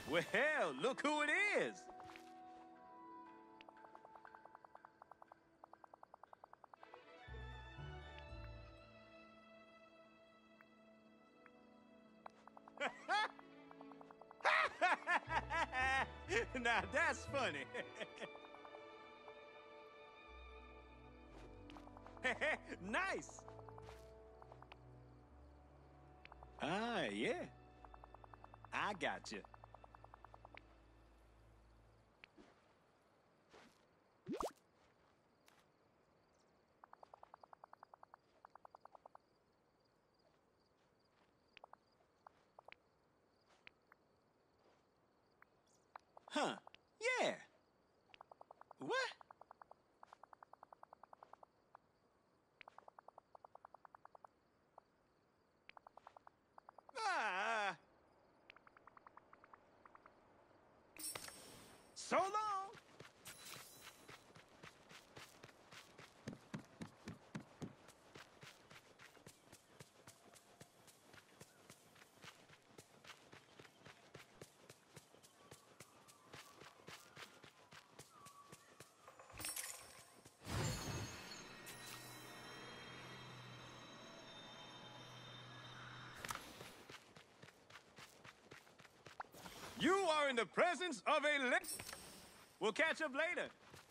Well, look who it is. Now that's funny. Nice. Ah, yeah. I got you. Huh. Yeah. What? Ah. So long. You are in the presence of a We'll catch up later.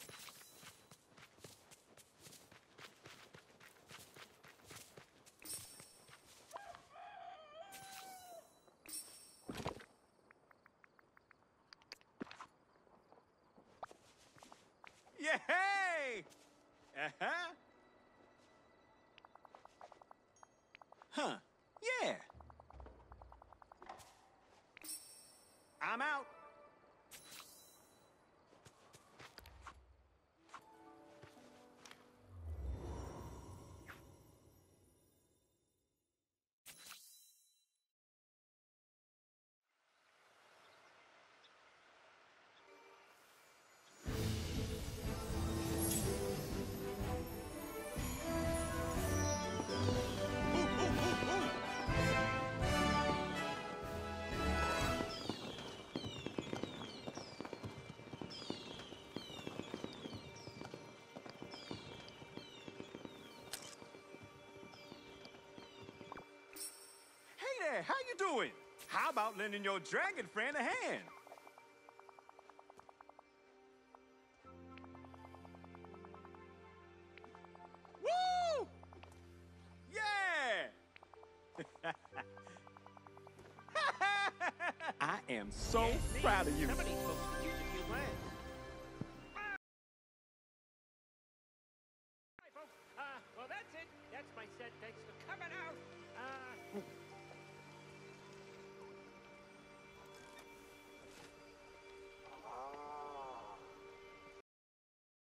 Yay! Uh-huh. Huh. Yeah. I'm out. Ooh, ooh, ooh, ooh. Hey there, how you doing? How about lending your dragon friend a hand? Woo! Yeah! I am so proud of you. Some of these folks